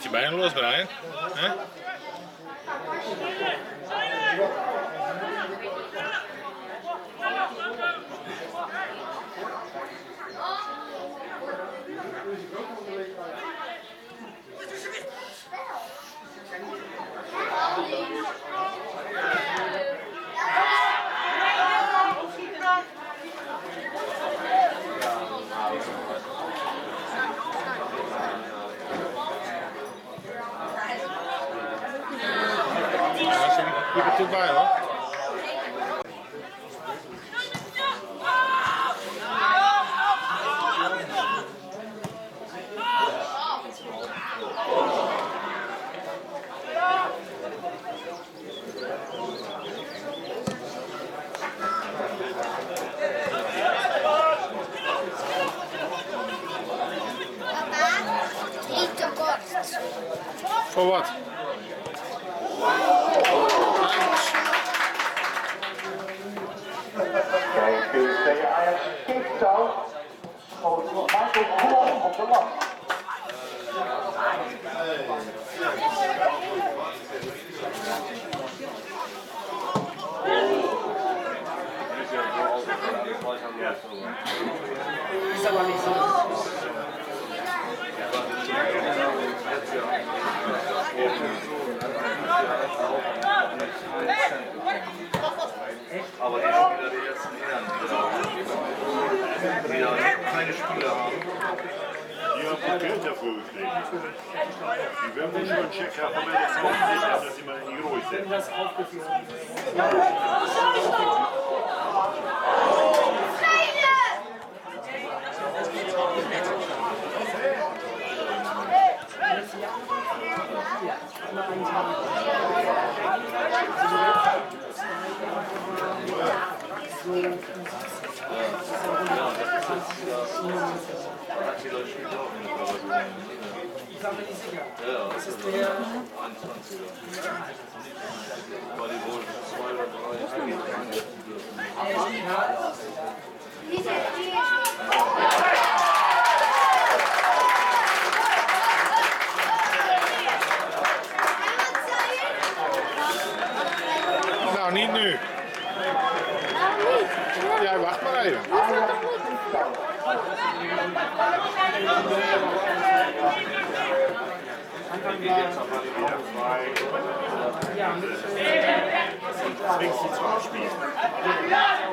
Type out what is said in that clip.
je bijna los, Brian. Hè? Goed er goed bij hoor. Niet te kort. Voor wat? Kijk, PSV Ajax kikt out. Schoot Michael Kool op de lat. Is aber nicht so. Aber die Spieler, die jetzt wieder keine Spieler haben. Die haben auch Geld dafür gekriegt. Die werden wohl schon einen Check haben, wenn das hoffentlich haben, dass sie mal in die Ruhe sind. Das aufgeführt. Ich war mir nicht sicher. Das ist der 21er. Weil die wohl 2 oder 3 Nou, niet nu. Jij wacht maar even. Zwingst sie zum Spiel.